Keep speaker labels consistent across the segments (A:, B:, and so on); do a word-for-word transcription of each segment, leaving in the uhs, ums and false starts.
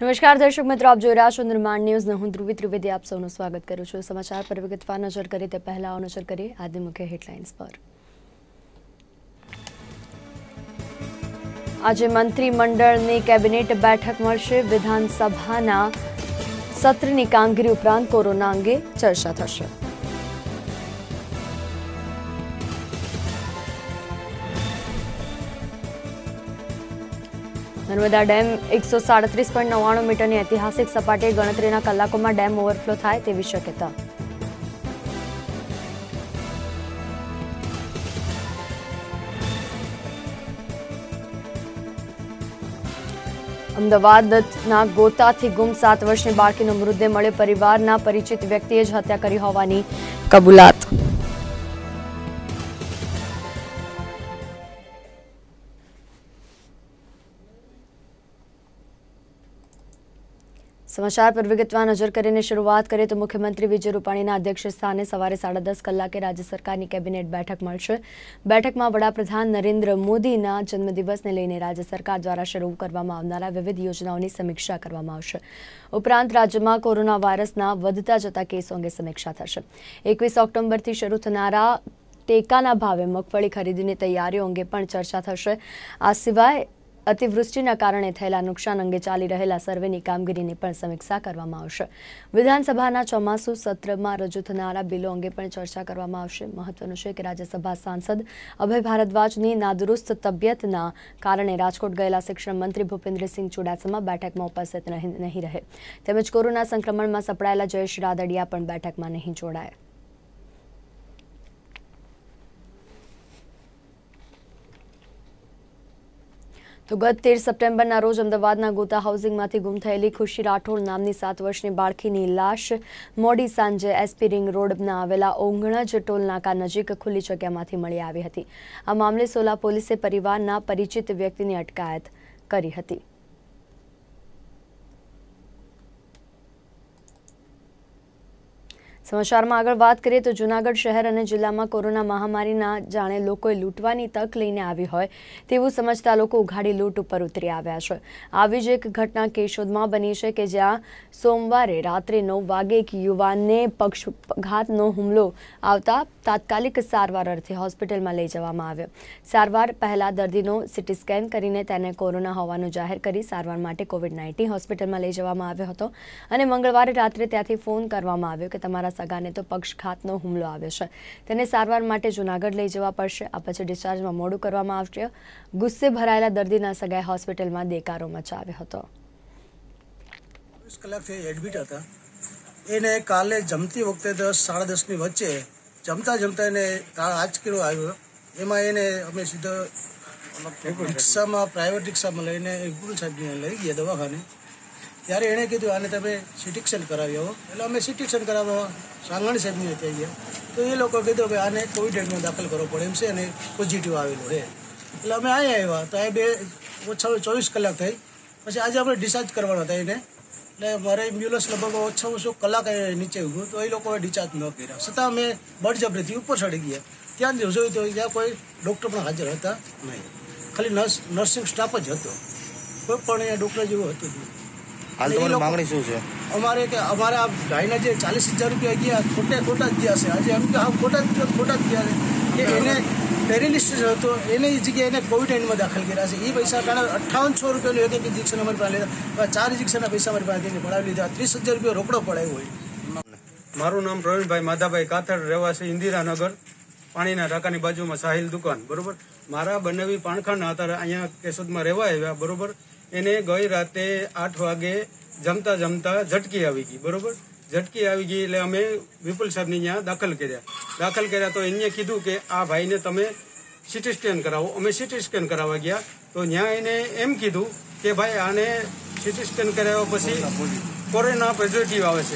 A: નમસ્કાર દર્શક મિત્રો, આપ જોઈ રહ્યા છો નિર્માણ ન્યૂઝ ને હું ધ્રુવી ત્રિવેદી આપ સૌનું સ્વાગત કરું છું। સમાચાર પર વિગતવાર નજર કરીએ તે પહેલા નજર કરીએ આજની મુખ્ય હેડલાઇન્સ પર। આજે મંત્રીમંડળની કેબિનેટ બેઠક મળશે। વિધાનસભાના સત્રની કામગીરી ઉપરાંત કોરોના અંગે ચર્ચા થશે। नर्मदा डेम एक सौ साड़ीस पॉइंट नवाणु मीटर की ऐतिहासिक सपाटे गणतरीना कलाकों में डेम ओवरफ्लो थाय तेवी शक्यता। अमदावादना गोताथी गुम सात वर्षनी बाळकीनो मृतदेह मळ्यो। परिवारना परिचित व्यक्तिए ज हत्या करी होवानी कबूलात। समाचार पर विगतवार नजर करीने शुरुआत करें तो मुख्यमंत्री विजय रूपाणीना अध्यक्ष स्थाने सवारे साढ़ा दस कलाके राज्य सरकारनी केबिनेट बैठक मळशे। बैठक में वडाप्रधान नरेन्द्र मोदीना जन्मदिवसने लईने राज्य सरकार द्वारा शुरू करवामां आवनारा विविध योजनाओनी समीक्षा करवामां आवशे। उपरांत राज्य में कोरोना वायरसना वधता जता केसों अंगे समीक्षा थशे। एकवीस ऑक्टोबरथी शुरू थनारा टेकाना भावे मगफળી खरीदीनी तैयारीओ अंगे पण चर्चा थशे। आ सिवाय अतिवृष्टिना कारणे थयेला नुकसान अंगे चाली रहेला सर्वेनी कामगीरीनी पण समीक्षा करवामां आवशे। विधानसभाना ચોમાસુ सत्रमां रजू थनारा बिलो अंगे पण चर्चा करवामां आवशे। महत्वनुं छे के राज्यसभा सांसद अभय भारद्वाजनी नादुरुस्त तबियतना कारणे राजकोट गयेला शिक्षण मंत्री भूपेन्द्रसिंह चुडासमा बैठकमां उपस्थित नहीं रहे। तेमज कोरोना संक्रमणमां सपड़ायेला जयेश रादडिया पण बैठकमां नहीं जोड़ाया। तो गत तेर सप्टेम्बरना रोज अमदावादना गोता हाउसिंगमांथी गुम थयेली खुशी राठोड नामनी सात वर्षनी बाळकीनी लाश मोडी सांजे एसपी रिंग रोडना आवेला ओंगणज टोल नाका नजीक खुली जग्यामांथी मळी आवी हती। आ मामले सोला पोलीसे परिवारना परिचित व्यक्तिनी अटकायत करी हती। समाचार में आगळ बात करिए तो जूनागढ़ शहर और जिला में कोरोना महामारी जाने लोकोए लूंटवानी तक लईने आवी होय तेवुं समझता लोको उघाड़ी लूंट पर उतरी आव्या छे। आवी ज एक घटना केशोद में बनी है कि ज्यां सोमवारे रात्रे नौ वागे एक युवानने पक्षघातनो हुमलो आवता तात्कालिक सारवार अर्थे होस्पिटल में लई जवामां आव्यो। सारवार पहला दर्दीनो सीटी स्केन करीने तेने कोरोना होवानुं जाहेर करी सारवार माटे कोविड नाइन्टीन होस्पिटल में लई जवामां आव्यो हतो अने मंगळवारे रात्रे त्यांथी फोन करवामां आव्यो के तमारा सगाने तो पक्षघातनो हुमलो आव्यो छे, तेने सारवार माटे जूनागढ़ लई जवा पड़शे। आ पछी डिस्चार्जमां मोडुं करवामां आवशे। गुस्से भरायेला दर्दीना सगाए होस्पिટલમાં દેકારો મચાવ્યો હતો।
B: વીસ કલાકથી એડમિટ હતા। એને કાલે જમતી વખતે દસ સાડા દસની વચ્ચે જમતા જમતા એને આંચકીડો આવ્યો। એમાં એને અમે સીધો રિક્ષામાં પ્રાઇવેટ રિક્ષામાં લઈને ઇબ્રુલ સાહેબને લઈ ગયા દવાખાને। ત્યારે એણે કીધું આને તમે સીટી સ્કેન કરાવી આવો। એટલે અમે સીટી સ્કેન કરાવવા સાંગણી સાહેબની ત્યાં ગયા તો એ લોકો કીધું ભાઈ આને કોવિડ દાખલ કરવો પડે એમ છે અને પોઝિટિવ આવેલું છે। એટલે અમે અહીંયા આવ્યા તો એ બે ઓછા ચોવીસ કલાક થઈ પછી આજે આપણે ડિસ્ચાર્જ કરવાના હતા એને। એટલે મારે એમ્બ્યુલન્સ લગભગ ઓછા ઓછો કલાક નીચે ઉભું તો એ લોકોએ ડિસ્ચાર્જ ન કર્યા છતાં અમે બળજબરીથી ઉપર ચડી ગયા। ત્યાં જોયું તો ત્યાં કોઈ ડૉક્ટર પણ હાજર હતા નહીં, ખાલી નર્સ નર્સિંગ સ્ટાફ જ હતો, કોઈ પણ અહીંયા ડૉક્ટર જેવું હતું નહીં।
C: हाल तो मांगनी शू है
B: अमारे के अमारे आप ढाईना जे चालीस हजार रुपया गया खोटे खोटा ज दिया से आज हम के हाँ खोटा खोटा ज दिया कि एने पेरालिसिस હતો એને એ જગ્યાએ એને કોવિડ એન્ડમાં દાખલ કર્યા છે। એ પૈસા કારણે અઠ્ઠાવન સો રૂપિયાનું એક એક ઇન્જેક્શન અમારી પાસે લીધા, ચાર ઇન્જેક્શનના પૈસા અમારી પાસે પડાવી લીધા, ત્રીસ હજાર રૂપિયા રોકડો પડાવ્યો હોય।
D: મારું નામ પ્રવીણભાઈ માધાભાઈ કાથડ, રહેવાસી ઇન્દિરાનગર, પાણીના ટાંકાની બાજુમાં સાહિલ દુકાન, બરોબર। મારા બંનેવી પાણખાના અત્યારે અહીંયા કેશોદમાં રહેવા આવ્યા, બરોબર। એને ગઈ રાતે આઠ વાગે જમતા જમતા ઝટકી આવી ગઈ, બરોબર। ઝટકી આવી ગઈ એટલે અમે વિપુલ સાહેબને ત્યાં દાખલ કર્યા। દાખલ કર્યા તો એને કીધું કે આ ભાઈને તમે સીટી સ્કેન કરાવો। અમે સીટી સ્કેન કરાવવા ગયા તો ત્યાં એને એમ કીધું કે ભાઈ આને સીટી સ્કેન કરાવ્યા પછી કોરોના પોઝિટિવ આવે છે।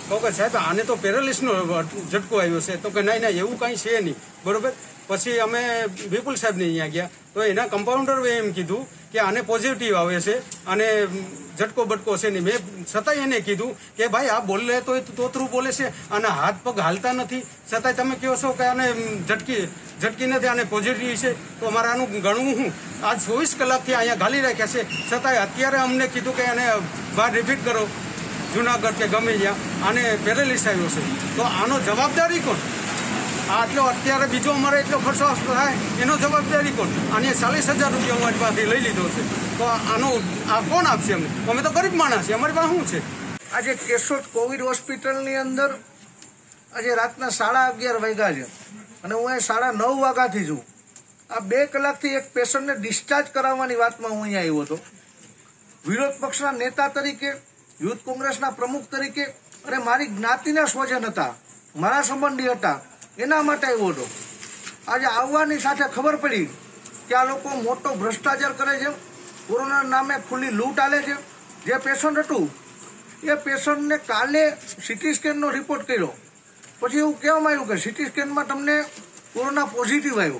D: કહું કે સાહેબ આને તો પેરાલિસનો ઝટકો આવ્યો છે. તો કે નહીં ના એવું કાંઈ છે નહીં, બરોબર. પછી અમે વિપુલ સાહેબને અહીંયા ગયા તો એના કમ્પાઉન્ડરે એમ કીધું કે આને પોઝિટિવ આવે છે અને ઝટકો બટકો છે નહીં. મેં છતાંય એને કીધું કે ભાઈ આ બોલે તો તોતરું બોલે છે, આના હાથ પગ હાલતા નથી, છતાંય તમે કહો છો કે આને ઝટકી ઝટકી નથી, આને પોઝિટિવ છે, તો અમારે આનું ગણવું શું? આ ચોવીસ કલાકથી અહીંયા ગાલી રાખ્યા છે, છતાંય અત્યારે અમને કીધું કે એને બહાર રિપીટ કરો જુનાગઢ કે ગમે ત્યાં, આને પેરેલિસ આવ્યો છે. તો આનો જવાબદારી કોણ? આટલો અત્યારે બીજો અમારે એટલો ખર્ચો થાય એનો જવાબદારી કોણ? આને ચાલીસ હજાર રૂપિયા અમારી પાસેથી લઈ લીધો છે, તો આનો આ કોણ આપશે અમને? અમે તો ગરીબ માણસ છે, અમારી પાસે શું છે?
B: આજે કેશોદ કોવિડ હોસ્પિટલની અંદર આજે રાતના સાડા અગિયાર વાગ્યા છે અને હું અહીં સાડા નવ વાગ્યાથી છું. આ બે કલાકથી એક પેશન્ટને ડિસ્ચાર્જ કરાવવાની વાતમાં હું અહીંયા આવ્યો હતો. વિરોધ પક્ષના નેતા તરીકે, યુથ કોંગ્રેસના પ્રમુખ તરીકે અને મારી જ્ઞાતિના સ્વજન હતા, મારા સંબંધી હતા, એના માટે આવ્યો હતો. આજે આવવાની સાથે ખબર પડી કે આ લોકો મોટો ભ્રષ્ટાચાર કરે છે, કોરોના નામે ખુલ્લી લૂંટ આલે છે. જે પેશન્ટ હતું એ પેશન્ટને કાલે સીટી સ્કેનનો રિપોર્ટ કર્યો, પછી એવું કહેવામાં આવ્યું કે સીટી સ્કેનમાં તમને કોરોના પોઝિટિવ આવ્યો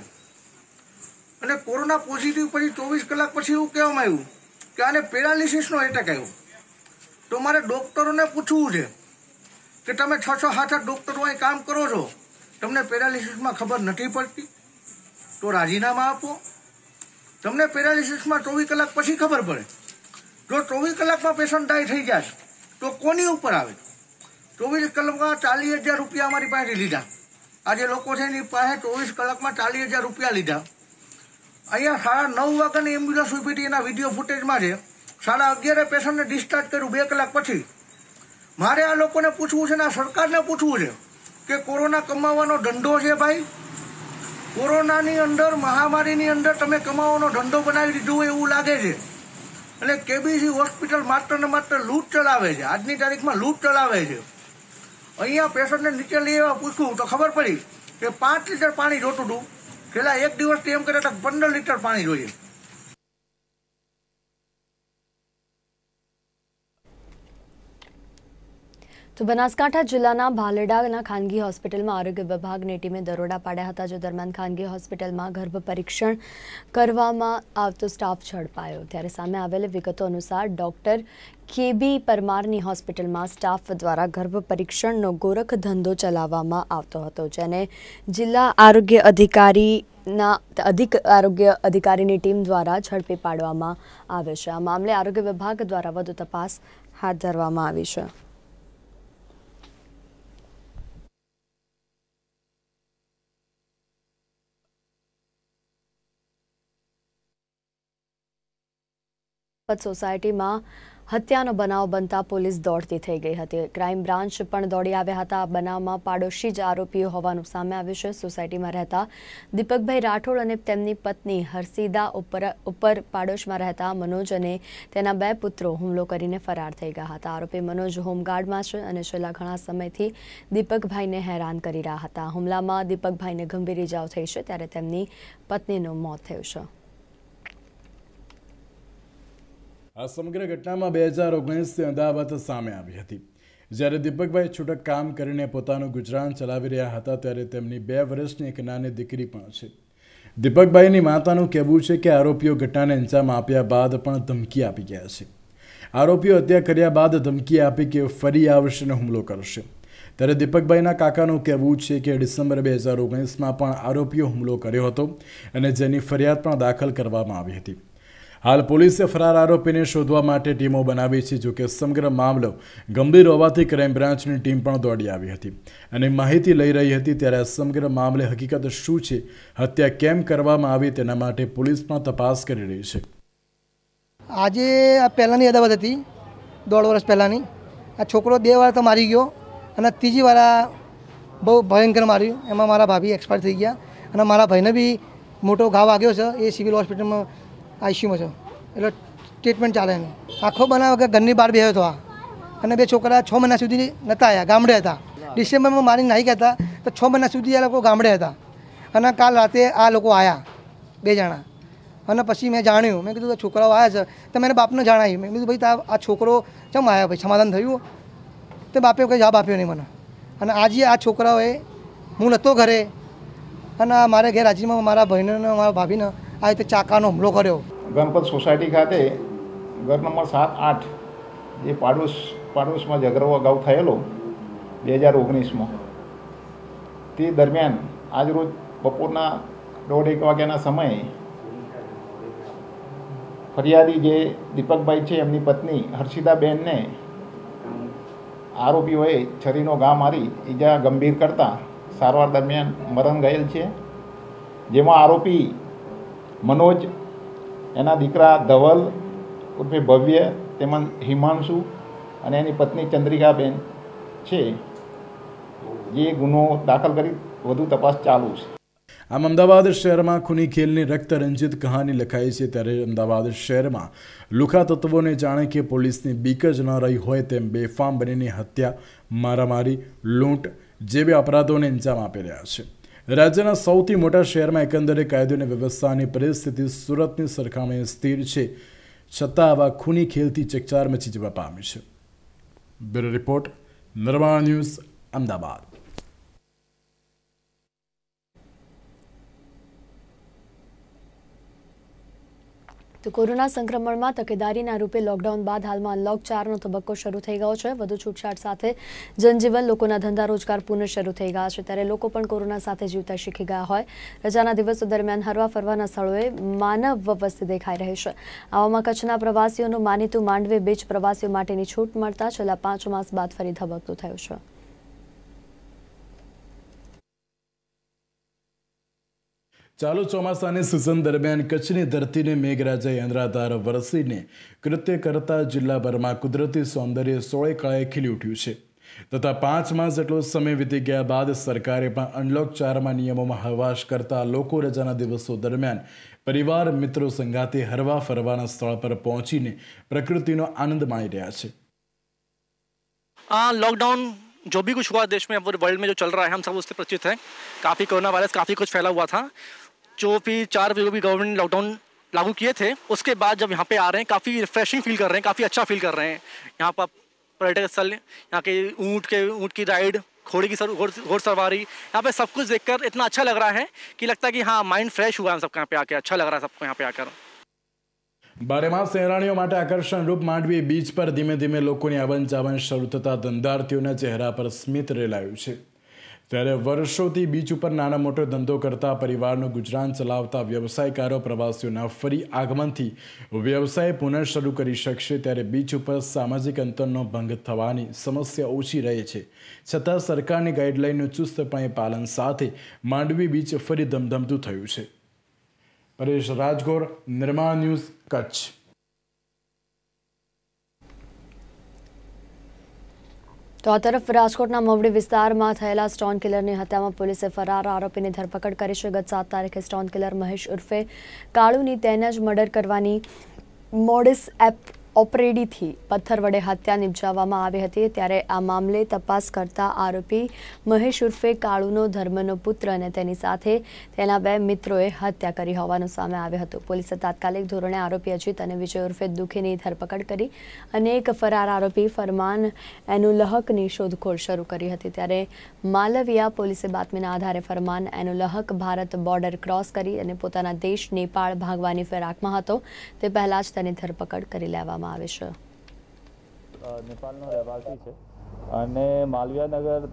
B: અને કોરોના પોઝિટિવ પછી ચોવીસ કલાક પછી એવું કહેવામાં આવ્યું કે આને પેરાલિસિસનો એટેક આવ્યો. તો મારે ડૉક્ટરોને પૂછવું છે કે તમે છ છ સાત આઠ ડૉક્ટરો અહીં કામ કરો છો, તમને પેરાલિસિસમાં ખબર નથી પડતી? તો રાજીનામા આપો. તમને પેરાલિસિસમાં ચોવીસ કલાક પછી ખબર પડે. જો ચોવીસ કલાકમાં પેશન્ટ ડાય થઈ જાય તો કોની ઉપર આવે? ચોવીસ કલાકમાં ચાલીસ હજાર રૂપિયા અમારી પાસે લીધા. આજે લોકો છે એની પાસે ચોવીસ કલાકમાં ચાલીસ હજાર રૂપિયા લીધા. અહીંયા સાડા નવ વાગ્યાની એમ્બ્યુલન્સ ઉભી હતી, એના વિડીયો ફૂટેજમાં છે. સાડા અગિયારે પેશન્ટને ડિસ્ચાર્જ કર્યું બે કલાક પછી. મારે આ લોકોને પૂછવું છે ને આ સરકારને પૂછવું છે કે કોરોના કમાવાનો ધંધો છે ભાઈ? કોરોનાની અંદર, મહામારીની અંદર તમે કમાવાનો ધંધો બનાવી દીધો હોય એવું લાગે છે. અને કેબીસી હોસ્પિટલ માત્ર ને માત્ર લૂંટ ચલાવે છે, આજની તારીખમાં લૂંટ ચલાવે છે. અહીંયા પેશન્ટને નીચે લઈ આવવા પૂછવું તો ખબર પડી કે પાંચ લીટર પાણી જોતું હતું, પેલા એક દિવસથી એમ કરે તો પંદર લીટર પાણી જોઈએ.
A: તો બનાસકાંઠા જિલ્લાના ભાલેડાના ખાનગી હોસ્પિટલમાં આરોગ્ય વિભાગની ટીમે દરોડા પાડ્યા હતા. જો દરમિયાન ખાનગી હોસ્પિટલમાં ગર્ભ પરીક્ષણ કરવામાં આવતો સ્ટાફ ઝડપાયો. ત્યારે સામે આવેલી વિગતો અનુસાર ડોક્ટર કેબી પરમારની હોસ્પિટલમાં સ્ટાફ દ્વારા ગર્ભ પરીક્ષણનો ગોરખ ધંધો ચલાવવામાં આવતો હતો, જેને જિલ્લા આરોગ્ય અધિકારીના અધિક આરોગ્ય અધિકારીની ટીમ દ્વારા ઝડપી પાડવામાં આવે છે. આ મામલે આરોગ્ય વિભાગ દ્વારા વધુ તપાસ હાથ ધરવામાં આવી છે. સોસાયટીમાં હત્યાનો બનાવ બનતા પોલીસ દોડતી થઈ ગઈ હતી. ક્રાઇમ બ્રાન્ચ પણ દોડી આવ્યા હતા. આ બનાવમાં પાડોશી જ આરોપીઓ હોવાનું સામે આવ્યું છે. સોસાયટીમાં રહેતા દીપકભાઈ રાઠોડ અને તેમની પત્ની હરસીદા ઉપર ઉપર પાડોશમાં રહેતા મનોજ અને તેના બે પુત્રો હુમલો કરીને ફરાર થઈ ગયા હતા. આરોપી મનોજ હોમગાર્ડમાં છે અને છેલ્લા ઘણા સમયથી દીપકભાઈને હેરાન કરી રહ્યા હતા. હુમલામાં દીપકભાઈને ગંભીર ઇજાઓ થઈ છે, ત્યારે તેમની પત્નીનું મોત થયું છે.
E: આ સમગ્ર ઘટનામાં બે હજાર ઓગણીસથી અદાવત સામે આવી હતી. જ્યારે દીપકભાઈ છૂટક કામ કરીને પોતાનું ગુજરાન ચલાવી રહ્યા હતા, ત્યારે તેમની બે વર્ષની એક નાની દીકરી પણ છે. દીપકભાઈની માતાનું કહેવું છે કે આરોપીઓ ઘટનાને અંજામ આપ્યા બાદ પણ ધમકી આપી ગયા છે. આરોપીઓ હત્યા કર્યા બાદ ધમકી આપી કે ફરી આવશે અને હુમલો કરશે. ત્યારે દીપકભાઈના કાકાનું કહેવું છે કે ડિસેમ્બર બે હજાર ઓગણીસમાં પણ આરોપીઓ હુમલો કર્યો હતો અને જેની ફરિયાદ પણ દાખલ કરવામાં આવી હતી. હાલ પોલીસે ફરાર આરોપીને શોધવા માટે ટીમો બનાવી છે. જોકે સમગ્ર મામલો ગંભીર હોવાથી ક્રાઇમ બ્રાન્ચની ટીમ પણ દોડી આવી હતી અને માહિતી લઈ રહી હતી. ત્યારે આ સમગ્ર મામલે હકીકત શું છે, હત્યા કેમ કરવામાં આવી, તેના માટે પોલીસ પણ તપાસ કરી રહી છે.
F: આજે આ પહેલાંની અદાવત હતી, દોઢ વર્ષ પહેલાંની. આ છોકરો બે વાર તો મારી ગયો અને ત્રીજી વાર બહુ ભયંકર માર્યું. એમાં મારા ભાભી એક્સપાયર થઈ ગયા અને મારા ભાઈને બી મોટો ઘા વાગ્યો છે. એ સિવિલ હોસ્પિટલમાં આઈસીયુમાં છે, એટલે ટ્રીટમેન્ટ ચાલે એનું. આખો બનાવ કે ઘરની બહાર બેહ્યો હતો આ, અને બે છોકરા છ મહિના સુધી નહોતા આવ્યા, ગામડે હતા. ડિસેમ્બરમાં મારી નાહી ગયા હતા તો છ મહિના સુધી આ લોકો ગામડે હતા. અને કાલ રાતે આ લોકો આવ્યા બે જણા. અને પછી મેં જાણ્યું, મેં કીધું છોકરાઓ આવ્યા છે તો મેં બાપને જણાવ્યું. મેં કીધું ભાઈ આ છોકરો ચમ આવ્યા, ભાઈ સમાધાન થયું? તે બાપે કંઈ જવાબ આપ્યો નહીં મને. અને આજે આ છોકરાઓએ, હું નહોતો ઘરે, અને મારે ઘેર હાજરીમાં મારા ભાઈને અને મારા ભાભીને આ રીતે ચાકાનો હુમલો કર્યો.
G: ગણપત સોસાયટી ખાતે ઘર નંબર સાત આઠ જે પાડોશ પાડોશમાં ઝઘડો અગાઉ થયેલો બે હજાર ઓગણીસમાં, તે દરમિયાન આજરોજ બપોરના દોઢ એક વાગ્યાના સમયે ફરિયાદી જે દીપકભાઈ છે એમની પત્ની હર્ષિદાબેનને આરોપીઓએ છરીનો ઘા મારી ઈજા ગંભીર કરતા સારવાર દરમિયાન મરણ ગયેલ છે. જેમાં આરોપી મનોજ, એના દીકરા ધવલ ઉર્ફે ભવ્ય, તેમજ હિમાંશુ અને એની પત્ની ચંદ્રિકાબેન છે, જે ગુનો દાખલ કરી વધુ તપાસ ચાલુ છે.
E: આમ અમદાવાદ શહેરમાં ખૂની ખેલની રક્તરંજિત કહાની લખાઈ છે, ત્યારે અમદાવાદ શહેરમાં લુખા તત્વોને જાણે કે પોલીસની બીક જ ન રહી હોય તેમ બેફામ બનીને હત્યા, મારામારી, લૂંટ જેવી અપરાધોને અંજામ આપી રહ્યા છે. રાજ્યના સૌથી મોટા શહેરમાં એકંદરે કાયદો અને વ્યવસ્થાની પરિસ્થિતિ સુરતની સરખામણીએ સ્થિર છે, છતાં આવા ખૂની ખેલથી ચકચાર મચી જવા પામી છે. Bureau report, Nirman news, Ahmedabad.
A: તો કોરોના સંક્રમણમાં તકેદારીના રૂપે લોકડાઉન બાદ હાલમાં અનલોક ચારનો તબક્કો શરૂ થઈ ગયો છે. વધુ છૂટછાટ સાથે જનજીવન, લોકોના ધંધા રોજગાર પુનઃ શરૂ થઈ ગયા છે, ત્યારે લોકો પણ કોરોના સાથે જીવતા શીખી ગયા હોય. રજાના દિવસો દરમિયાન હરવા ફરવાના સ્થળોએ માનવ વસ્તી દેખાઈ રહી છે. આવામાં કચ્છના પ્રવાસીઓનું માનીતું માંડવી બીચ પ્રવાસીઓ માટેની છૂટ મળતા છેલ્લા પાંચ માસ બાદ ફરી ધબકતું થયું છે.
E: ચાલુ ચોમાસાની સિઝન દરમિયાન કચ્છની ધરતીને મેઘરાજાએ અંધરાધાર વરસીને કૃત્ય કરતા જિલ્લાભરમાં કુદરતી સૌંદર્ય સોળે કળાએ ખીલી ઉઠ્યું છે, તથા પાંચ માસ જેટલો સમય વીતી ગયા બાદ સરકારે પણ અનલોક ચારમાં નિયમોમાં હળવાશ કરતા લોકો રજાના દિવસો દરમિયાન પરિવાર મિત્રો સંગાતે હરવા ફરવાના સ્થળ પર પહોંચીને પ્રકૃતિનો આનંદ માણી રહ્યા છે.
H: लॉकडाउन जो भी कुछ हुआ देश में, वर्ल्ड में जो चल रहा है, हम सब उससे परिचित हैं. काफ़ी कोरोना वायरस काफ़ी कुछ फैला हुआ था. जो भी चार जो भी गवर्नमेंट ने लॉकडाउन लागू किए थे, उसके बाद जब यहाँ पे आ रहे हैं काफ़ी रिफ्रेशिंग फील कर रहे हैं, काफ़ी अच्छा फील कर रहे हैं. यहाँ पर पर्यटक स्थल, यहाँ के ऊँट के ऊँट की राइड, घोड़े की सर घोड़ सवारी, यहाँ पे सब कुछ देखकर इतना अच्छा लग रहा है कि लगता है कि हाँ, माइंड फ्रेश हुआ है सबका यहाँ पे आकर. अच्छा लग रहा है सबको यहाँ पे आकर.
E: બારેમાસ સહેલાણીઓ માટે આકર્ષણ રૂપ માંડવી બીચ પર ધીમે ધીમે લોકોની આવન જાવન શરૂ થતા ધંધાર્થીઓના ચહેરા પર સ્મિત રેલાયું છે, ત્યારે વર્ષોથી બીચ ઉપર નાનો મોટો ધંધો કરતા પરિવારનું ગુજરાન ચલાવતા વ્યવસાયકારો પ્રવાસીઓના ફરી આગમનથી વ્યવસાય પુનઃ શરૂ કરી શકશે. ત્યારે બીચ ઉપર સામાજિક અંતરનો ભંગ થવાની સમસ્યા ઓછી રહે છે, છતાં સરકારની ગાઈડલાઈનનું ચુસ્તપણે પાલન સાથે માંડવી બીચ ફરી ધમધમતું થયું છે. પરેશ રાજગોર, નિર્માણ ન્યૂઝ, કચ્છ.
A: તો આ તરફ રાજકોટના મવડી વિસ્તારમાં થયેલા સ્ટોન કિલરની હત્યામાં પોલીસે ફરાર આરોપીની ધરપકડ કરી છે. ગત સાત તારીખે સ્ટોન કિલર મહેશ ઉર્ફે કાળુની તેને જ મર્ડર કરવાની મોડિસ એપ ઓપરેડીથી પથ્થર વડે હત્યા નિપજાવવામાં આવી હતી, ત્યારે આ મામલે તપાસ કરતા આરોપી મહેશ ઉર્ફે કાળુનો ધર્મનો પુત્ર અને તેની સાથે તેના બે મિત્રોએ હત્યા કરી હોવાનું સામે આવ્યું હતું. પોલીસે તાત્કાલિક ધોરણે આરોપી અજીત અને વિજય ઉર્ફે દુખીની ધરપકડ કરી અને એક ફરાર આરોપી ફરમાન એનુલહકની શોધખોળ શરૂ કરી હતી. ત્યારે માલવિયા પોલીસે બાતમીના આધારે ફરમાન એનુલહક ભારત બોર્ડર ક્રોસ કરી અને પોતાના દેશ નેપાળ ભાગવાની ફિરાકમાં હતો તે પહેલા જ તેની ધરપકડ કરી લેવામાં આવે છે.
I: નેપાળનો રહેવાસી છે અને માલવિયાનગર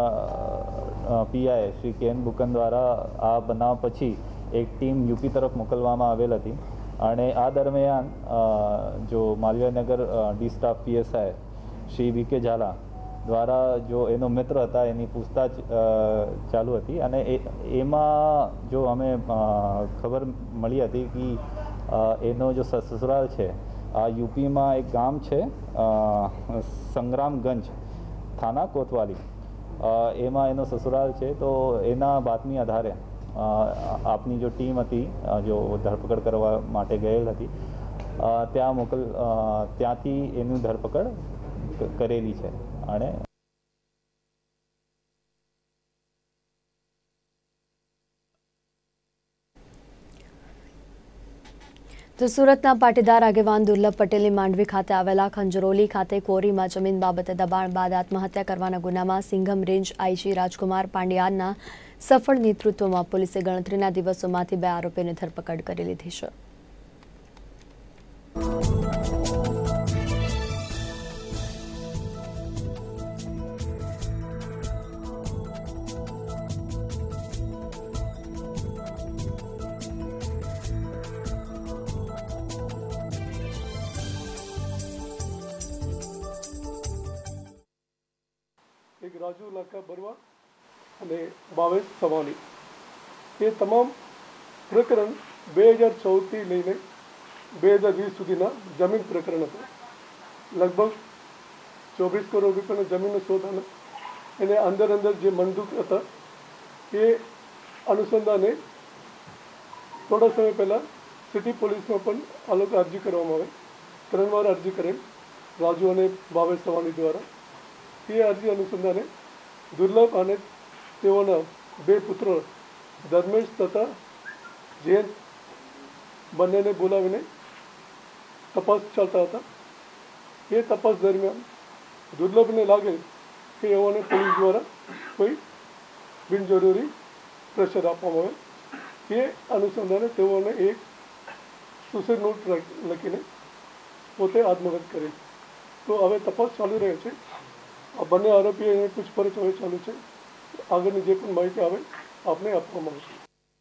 I: પીઆઈ શ્રી કેન બુકન દ્વારા આ બનાવ પછી એક ટીમ યુપી તરફ મોકલવામાં આવેલ હતી અને આ દરમિયાન જો Malviyanagar D staff PSI Shri V K Zala દ્વારા જો એનો મિત્ર હતા એની પૂછતાછ ચાલુ હતી અને એમાં જો અમે ખબર મળી હતી કે એનો જો સસુરાલ છે આ યુપીમાં એક ગામ છે સંગ્રામગંજ થાના કોતવાલી, એમાં એનો સસુરાલ છે. તો એના બાતમી આધારે આપની જો ટીમ હતી જો ધરપકડ કરવા માટે ગયેલ હતી ત્યાં મોકલ ત્યાંથી એની ધરપકડ કરેલી છે. અને
A: તો સુરતના પાટીદાર આગેવાન દુર્લભ પટેલની માંડવી ખાતે આવેલા ખંજરોલી ખાતે કોરીમાં જમીન બાબતે દબાણ બાદ આત્મહત્યા કરવાના ગુનામાં સિંઘમ રેન્જ આઈજી રાજકુમાર પાંડ્યાના સફળ નેતૃત્વમાં પોલીસે ગણતરીના દિવસોમાંથી બે આરોપીઓની ધરપકડ કરી લીધી છે.
J: એક રાજુ લાખા બરવા અને ભાવેશ સવાણી એ તમામ પ્રકરણ બે હજાર ચૌદથી લઈને બે હજાર વીસ સુધીના જમીન પ્રકરણ હતું. લગભગ ચોવીસ કરોડ રૂપિયાની જમીનનો શોધ અને એને અંદર અંદર જે મંદુક હતા એ અનુસંધાને થોડા સમય પહેલાં સિટી પોલીસમાં પણ આ લોકો અરજી કરવામાં આવે ત્રણ વાર અરજી કરેલ રાજુ અને ભાવેશ સવાણી દ્વારા. એ અરજી અનુસંધાને દુર્લભ અને તેઓના બે પુત્રો ધર્મેશ તથા જૈન બંનેને બોલાવીને તપાસ ચાલતા હતા. એ તપાસ દરમિયાન દુર્લભને લાગે કે એઓને પોલીસ દ્વારા કોઈ બિનજરૂરી પ્રેશર આપવામાં આવે. એ અનુસંધાને તેઓને એક સુસાઇડ નોટ લખીને પોતે આત્મહત્યા કરી. તો હવે તપાસ ચાલુ રહે છે. આ બંને આરોપીઓની પૂછપરછ હવે ચાલુ છે. આગળની જે પણ માહિતી આવે આપને આપવામાં આવશે.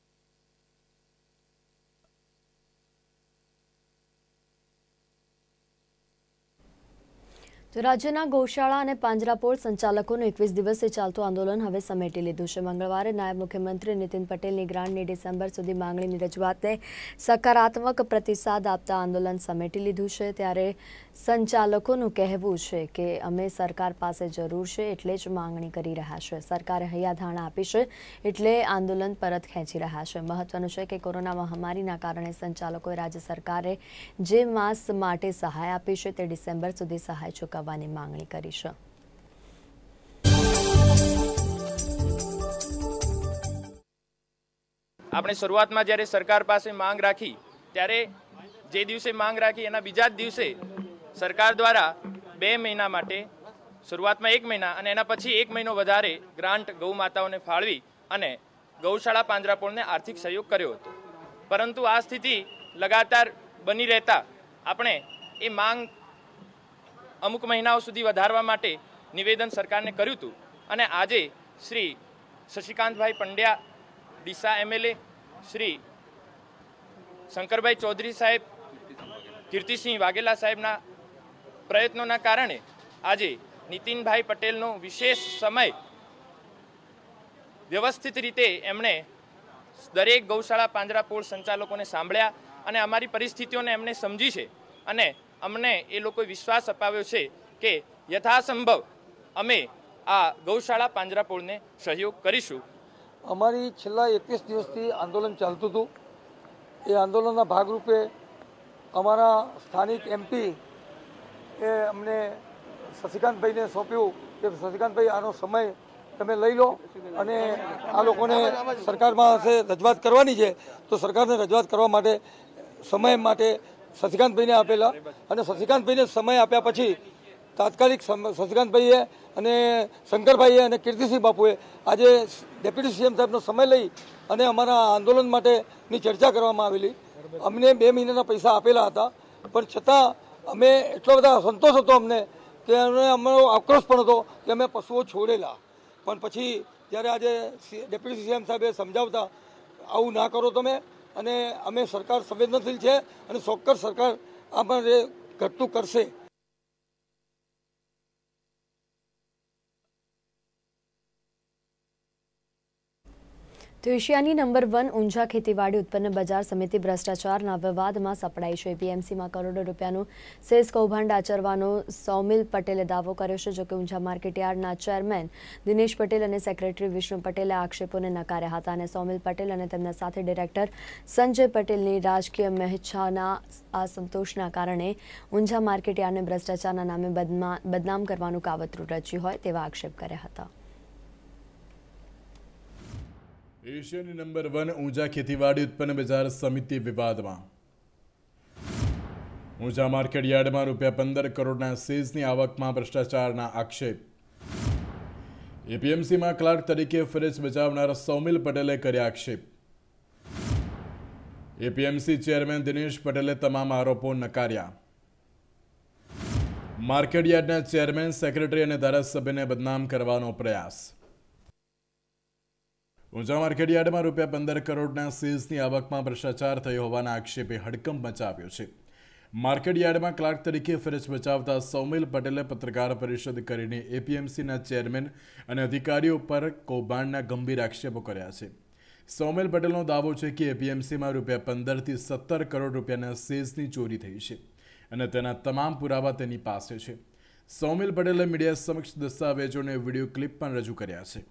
A: તો રાજ્યના ગૌશાળા અને પાંજરાપોળ સંચાલકોનું એકવીસ દિવસે ચાલતું આંદોલન હવે સમેટી લીધું છે. મંગળવારે નાયબ મુખ્યમંત્રી નીતિન પટેલની ગ્રાન્ટની ડિસેમ્બર સુધી માંગણીની રજૂઆતને સકારાત્મક પ્રતિસાદ આપતા આંદોલન સમેટી લીધું છે. ત્યારે સંચાલકોનું કહેવું છે કે અમે સરકાર પાસે જરૂર છે એટલે જ માંગણી કરી રહ્યા છે. સરકારે હૈયાધારણા આપી છે એટલે આંદોલન પરત ખેંચી રહ્યા છે. મહત્વનું છે કે કોરોના મહામારીના કારણે સંચાલકોએ રાજ્ય સરકારે જે માસ માટે સહાય આપી છે તે ડિસેમ્બર સુધી સહાય ચૂકવવાની માંગણી કરી છે.
K: આપણે શરૂઆતમાં જ્યારે સરકાર પાસે માંગ રાખી ત્યારે જે દિવસે માંગ રાખી એના બીજા જ દિવસે સરકાર દ્વારા બે મહિના માટે શરૂઆતમાં એક મહિના અને એના પછી એક મહિનો વધારે ગ્રાન્ટ ગૌ માતાઓને ફાળવી અને ગૌશાળા પાંજરાપોળને આર્થિક સહયોગ કર્યો હતો. પરંતુ આ સ્થિતિ લગાતાર બની રહેતા આપણે એ માંગ અમુક મહિનાઓ સુધી વધારવા માટે નિવેદન સરકારને કર્યું હતું અને આજે શ્રી શશિકાંતભાઈ પંડ્યા ડીસા એમએલએ, શ્રી શંકરભાઈ ચૌધરી સાહેબ, કીર્તિસિંહ વાઘેલા સાહેબના પ્રયત્નોના કારણે આજે નીતિનભાઈ પટેલનો વિશેષ સમય વ્યવસ્થિત રીતે એમણે દરેક ગૌશાળા પાંજરાપોળ સંચાલકોને સાંભળ્યા અને અમારી પરિસ્થિતિઓને એમણે સમજી છે અને અમને એ લોકોએ વિશ્વાસ અપાવ્યો છે કે યથાસંભવ અમે આ ગૌશાળા પાંજરાપોળને સહયોગ કરીશું.
J: અમારી છેલ્લા એકવીસ દિવસથી આંદોલન ચાલતું હતું. એ આંદોલનના ભાગરૂપે અમારા સ્થાનિક એમપી એ અમને શશિકાંતભાઈને સોંપ્યું કે શશિકાંતભાઈ આનો સમય તમે લઈ લો અને આ લોકોને સરકારમાં હશે રજૂઆત કરવાની છે તો સરકારને રજૂઆત કરવા માટે સમય માટે શશિકાંતભાઈને આપેલા અને શશિકાંતભાઈને સમય આપ્યા પછી તાત્કાલિક શશિકાંતભાઈએ અને શંકરભાઈએ અને કીર્તિસિંહ બાપુએ આજે ડેપ્યુટી સીએમ સાહેબનો સમય લઈ અને અમારા આંદોલન માટેની ચર્ચા કરવામાં આવેલી. અમને બે મહિનાના પૈસા આપેલા હતા પણ છતાં અમે એટલો બધા સંતોષ હતો અમને કે અમને અમારો આક્રોશ પણ હતો કે અમે પશુઓ છોડેલા. પણ પછી જ્યારે આજે ડેપ્યુટી સીએમ સાહેબે સમજાવતા આવું ના કરો તમે અને અમે સરકાર સંવેદનશીલ છે અને ચોક્કસ સરકાર આમાં ઘટતું કરશે.
A: તો એશિયાની નંબર વન ઊંઝા ખેતીવાડી ઉત્પન્ન બજાર સમિતિ ભ્રષ્ટાચારના વિવાદમાં સપડાઈ છે. એપીએમસીમાં કરોડો રૂપિયાનું સેસ કૌભાંડ આચરવાનો સૌમિલ પટેલે દાવો કર્યો છે. જોકે ઊંઝા માર્કેટયાર્ડના ચેરમેન દિનેશ પટેલ અને સેક્રેટરી વિષ્ણુ પટેલે આક્ષેપોને નકાર્યા હતા અને સૌમિલ પટેલ અને તેમના સાથે ડિરેક્ટર સંજય પટેલની રાજકીય મહેચ્છાના અસંતોષના કારણે ઊંઝા માર્કેટયાર્ડને ભ્રષ્ટાચારના નામે બદનામ કરવાનું કાવતરું રચ્યું હોય તેવા આક્ષેપ કર્યા હતા.
E: એશિયાની નંબર વન ઊંઝા ખેતીવાડી ઉત્પન્ન બજાર સમિતિ વિવાદમાં. ઊંઝા માર્કેટ યાર્ડમાં રૂપિયા પંદર કરોડના સીઝની આવકમાં ભ્રષ્ટાચારના આક્ષેપ. એપીએમસીમાં ક્લાર્ક તરીકે ફરજ બજાવનાર સૌમિલ પટેલે કર્યા આક્ષેપ. એપીએમસી ચેરમેન દિનેશ પટેલે તમામ આરોપો નકાર્યા. માર્કેટ યાર્ડના ચેરમેન, સેક્રેટરી અને ધારાસભ્યને બદનામ કરવાનો પ્રયાસ. ઊંઝા માર્કેટ યાર્ડમાં રૂપિયા પંદર કરોડના સીઝની આવકમાં ભ્રષ્ટાચાર થયો હોવાના આક્ષેપે હડકંપ મચાવ્યો છે. માર્કેટ યાર્ડમાં ક્લાર્ક તરીકે ફરજ બજાવતા સૌમિલ પટેલે પત્રકાર પરિષદ કરીને એપીએમસીના ચેરમેન અને અધિકારીઓ પર કૌભાંડના ગંભીર આક્ષેપો કર્યા છે. સૌમિલ પટેલનો દાવો છે કે એપીએમસીમાં રૂપિયા પંદરથી સત્તર કરોડ રૂપિયાના સીઝની ચોરી થઈ છે અને તેના તમામ પુરાવા તેની પાસે છે. સૌમિલ પટેલે મીડિયા સમક્ષ દસ્તાવેજોને વિડીયો ક્લિપ પણ રજૂ કર્યા છે.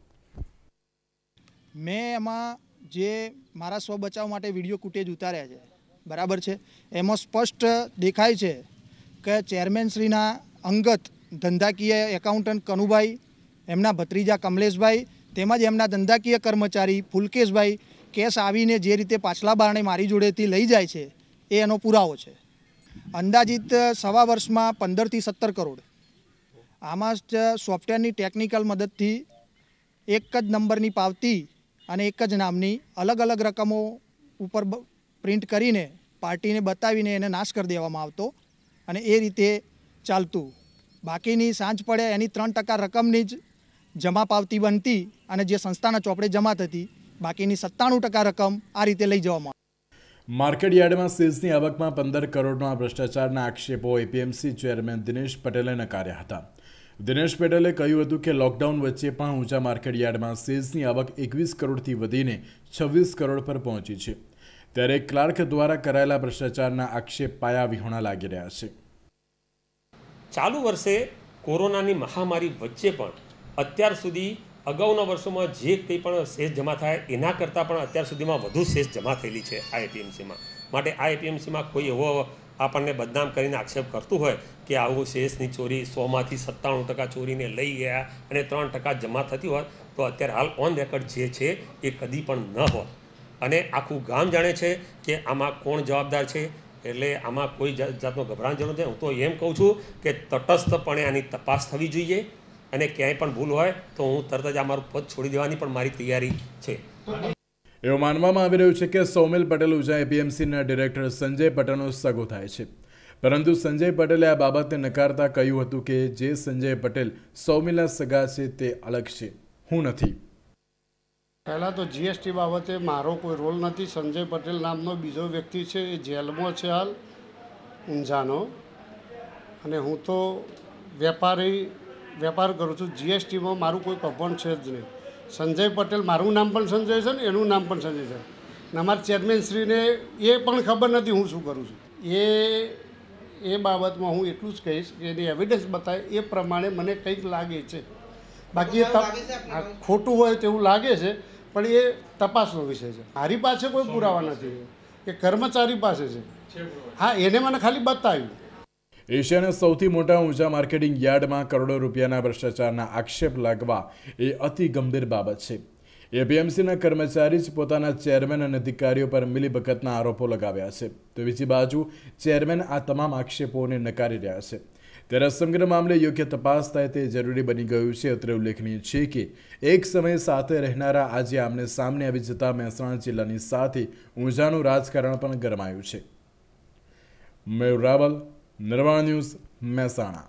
L: મેં એમાં જે મારા સ્વ બચાવ માટે વિડીયો ફૂટેજ ઉતાર્યા છે, બરાબર છે, એમાં સ્પષ્ટ દેખાય છે કે ચેરમેનશ્રીના અંગત ધંધાકીય એકાઉન્ટન્ટ કનુભાઈ, એમના ભત્રીજા કમલેશભાઈ તેમજ એમના ધંધાકીય કર્મચારી ફુલકેશભાઈ કેસ આવીને જે રીતે પાછલા બારણે મારી જોડેથી લઈ જાય છે એ એનો પુરાવો છે. અંદાજિત સવા વર્ષમાં પંદરથી સત્તર કરોડ આમાં સોફ્ટવેરની ટેકનિકલ મદદથી એક જ નંબરની પાવતી અને એક જ નામની અલગ અલગ રકમો ઉપર પ્રિન્ટ કરીને પાર્ટીને બતાવીને એને નાશ કરી દેવામાં આવતો અને એ રીતે ચાલતું. બાકીની સાંજ પડે એની ત્રણ ટકા રકમની જ જમા પાવતી બનતી અને જે સંસ્થાના ચોપડે જમા થતી, બાકીની સત્તાણું ટકા રકમ આ રીતે લઈ જવામાં.
E: માર્કેટ યાર્ડમાં સીઝની આવકમાં પંદર કરોડના ભ્રષ્ટાચારના આક્ષેપો એપીએમસી ચેરમેન દિનેશ પટેલે નકાર્યા હતા. દિનેશ પટેલે કહ્યું હતું કે લોકડાઉન વચ્ચે પણ ઊંઝા માર્કેટ યાર્ડમાં સીઝની આવક એકવીસ કરોડથી વધીને છવ્વીસ કરોડ પર પહોંચી છે. ત્યારે ક્લાર્ક દ્વારા કરાયેલા ભ્રષ્ટાચારના આક્ષેપ પાયા વિહોણા લાગી રહ્યા છે.
M: ચાલુ વર્ષે કોરોનાની મહામારી વચ્ચે પણ અત્યાર સુધી અગાઉના વર્ષોમાં જે કંઈ પણ શેષ જમા થાય એના કરતાં પણ અત્યાર સુધીમાં વધુ શેષ જમા થયેલી છે આ એપીએમસીમાં. માટે આ એપીએમસીમાં કોઈ એવો આપણને બદનામ કરીને આક્ષેપ કરતું હોય કે આવું શેષની ચોરી સોમાંથી સત્તાણું ટકા ચોરીને લઈ ગયા અને ત્રણ ટકા જમા થતી હોત તો અત્યારે હાલ ઓન રેકોર્ડ જે છે એ કદી પણ ન હોત. અને આખું ગામ જાણે છે કે આમાં કોણ જવાબદાર છે. એટલે આમાં કોઈ જાતનો ગભરાણ જરૂર નથી. હું તો એમ કહું છું કે તટસ્થપણે આની તપાસ થવી જોઈએ અને ક્યાંય પણ ભૂલ હોય તો હું તરત જ આ મારું પદ છોડી દેવાની પણ મારી તૈયારી છે.
E: એવું માનવામાં આવી રહ્યું છે કે સૌમિલ પટેલ ઊંઝા એપીએમસીના ડિરેક્ટર સંજય પટેલનો સગો થાય છે. પરંતુ સંજય પટેલે આ બાબતે નકારતા કહ્યું હતું કે જે સંજય પટેલ સૌમિલના સગા છે તે અલગ છે, હું નથી.
N: પહેલાં તો જીએસટી બાબતે મારો કોઈ રોલ નથી. સંજય પટેલ નામનો બીજો વ્યક્તિ છે, એ જેલમાં છે હાલ ઊંઝાનો, અને હું તો વેપારી વેપાર કરું છું. જીએસટીમાં મારું કોઈ કૌભાંડ છે જ નહીં. સંજય પટેલ, મારું નામ પણ સંજય છે ને એનું નામ પણ સંજય છે. ને અમારા ચેરમેનશ્રીને એ પણ ખબર નથી હું શું કરું છું. એ એ બાબતમાં હું એટલું જ કહીશ કે એની એવિડન્સ બતાવે એ પ્રમાણે મને કંઈક લાગે છે. બાકી એ ખોટું હોય તેવું લાગે છે પણ એ તપાસનો વિષય છે. મારી પાસે કોઈ પુરાવા નથી, એ કર્મચારી પાસે છે. હા, એને મને ખાલી બતાવ્યું.
E: એશિયાના સૌથી મોટા ઊંઝા માર્કેટિંગ યાર્ડમાં કરોડો રૂપિયાના ભ્રષ્ટાચારના આક્ષેપ લાગવા એ અતિ ગંભીર બાબત છે. એપીએમસીના કર્મચારી જ પોતાના ચેરમેન અને અધિકારીઓ પર મિલીભગતના આરોપો લગાવ્યા છે, તો બીજી બાજુ ચેરમેન આ તમામ આક્ષેપોને નકારી રહ્યા છે. ત્યારે સમગ્ર મામલે યોગ્ય તપાસ થાય તે જરૂરી બની ગયું છે. અત્રે ઉલ્લેખનીય છે કે એક સમયે સાથે રહેનારા આજે આમને સામને આવી જતા મહેસાણા જિલ્લાની સાથે ઊંઝાનું રાજકારણ પણ ગરમાયું છે. મયુર રાવલ, નિર્માણ ન્યૂઝ, મહેસાણા.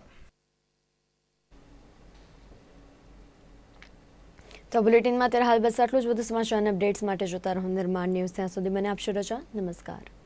A: તો બુલેટિનમાં અત્યારે હાલ બસ આટલું જ. વધુ સમાચાર અને અપડેટ્સ માટે જોતા રહો નિર્માણ ન્યૂઝ. ત્યાં સુધી મને આપશો રજા. નમસ્કાર.